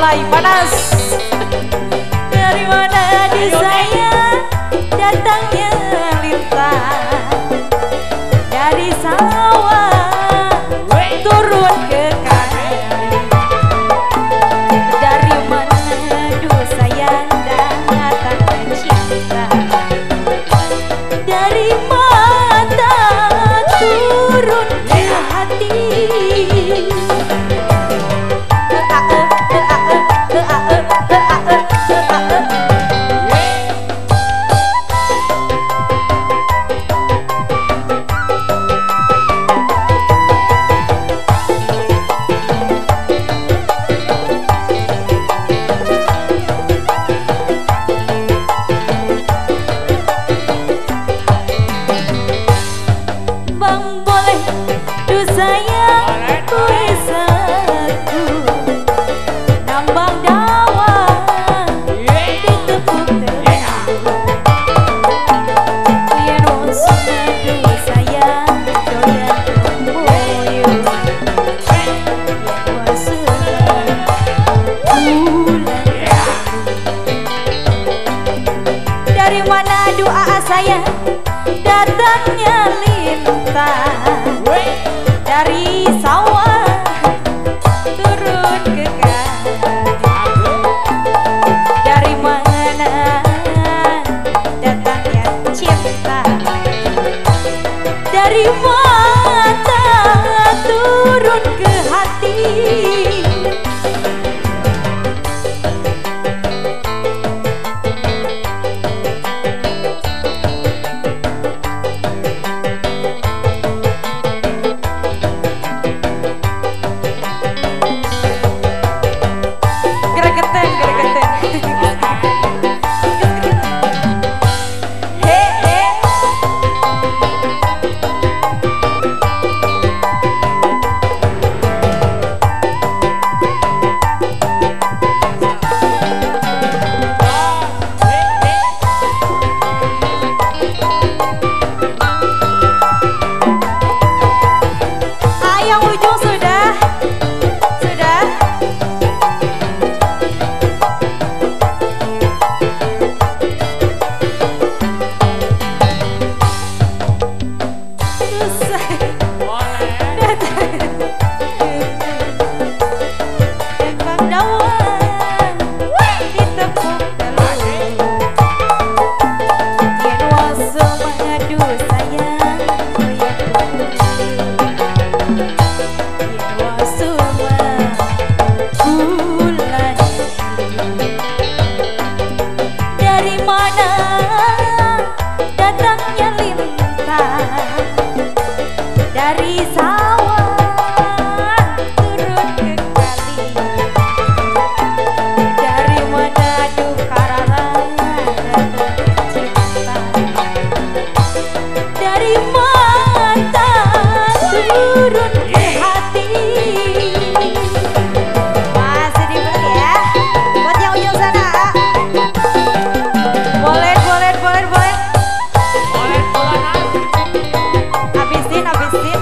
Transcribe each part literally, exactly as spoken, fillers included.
mulai panas. Dari mana di saya datangnya lintah, dari sawah turun ke kali. Dari mana du saya datangnya cinta, dari mata turun ke hati. Bang boleh du sayang ku isaku nambang dawa ditepuk telugu. Yen wong sunah du sayang doyan boyo, yen wong sunah bulan. Dari mana doa saya datangnya lintah, dari sawah turun ke kali. Dari mana datangnya cinta, dari mata turun ke hati. Dari mana datangnya lintah, dari sawah turun ke kali. Dari mana du kararang datangnya cinta, dari mata turun ke hati. Masih dibeli ya buat yang ujung sana. Boleh, boleh, boleh, boleh. Boleh, boleh. Habisin, habisin.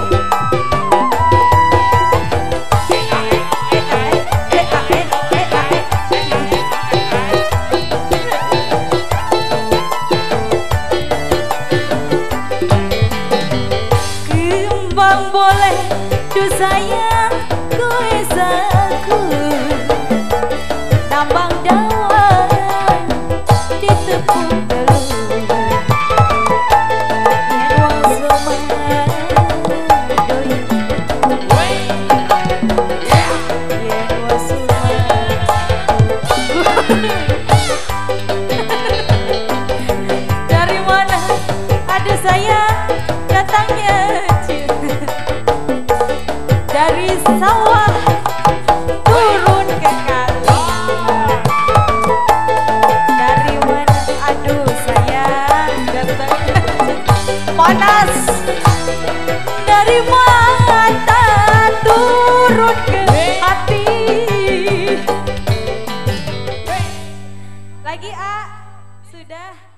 Kembang boleh du sayang ku isaku nambang dawa ditepuk telugu. Yen wong semana doyan yen wong semana. Dari mana ada saya datangnya cinta, dari sawah turun ke kali. Dari mana aduh sayang datangnya panas, dari mata turun ke hati. Lagi A sudah.